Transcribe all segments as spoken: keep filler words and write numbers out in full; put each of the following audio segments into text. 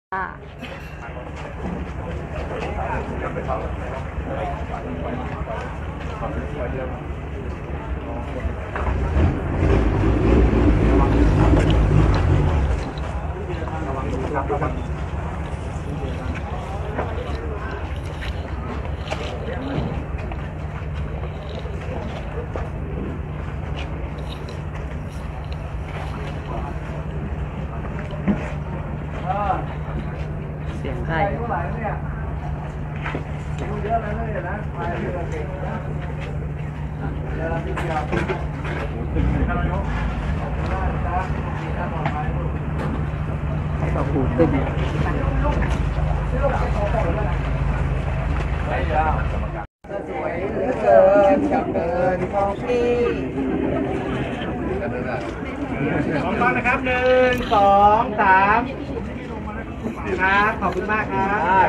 ค่ะเสียงไทยเท่าไหร่เนี่ยเยอะเลยเนี่ยนะไปเรือเก่งนะเรือลำที่เดียวท่านนายกได้จ้ามีท่านปลอดภัยให้เขาปูตึ้งไม่ยาวสวยเหลือเกินจับเดินของพี่พร้อมกันนะครับหนึ่งสองสามครับขอบคุณมากครับ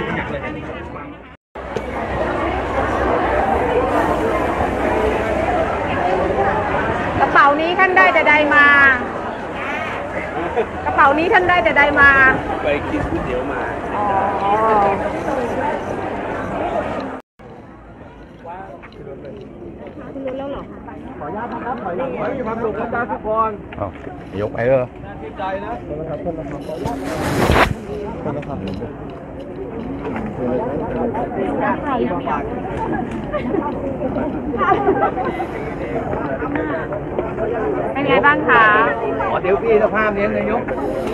กระเป๋านี้ท่านได้แต่ใดมากระเป๋านี้ท่านได้แต่ใดมาไปกินก๋วยเตี๋ยวมาอ๋อแล้วเหรอขออนุญาตนะครับขออนุญาตขอให้มีความสุขครับทุกคนอ้าวยกไปเลยดีใจนะคนละครับคนละครับขออนุญาตคนละครับเป็นไงบ้างคะขอเดี๋ยวพี่สภาพนี้นายก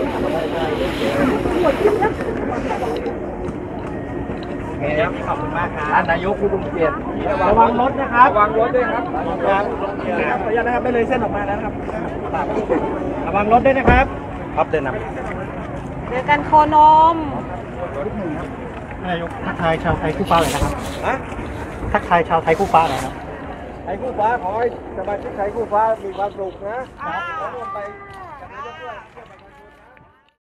โอเคครับขอบคุณมากครับท่านนายกผู้ทรงเกียรติระวังรถนะครับระวังรถด้วยครับขออนุญาตนะครับไม่เลยเส้นออกมาแล้วนะครับระวังรถด้วยนะครับครับเดินนำเจอกันโคนมนายกทักทายชาวไทยคู่ฟ้าเลยนะครับทักทายชาวไทยคู่ฟ้าเลยครับไทยคู่ฟ้าขอให้สมาชิกไทยคู่ฟ้ามีความสุขนะขอร่วมไปกับนายกด้วย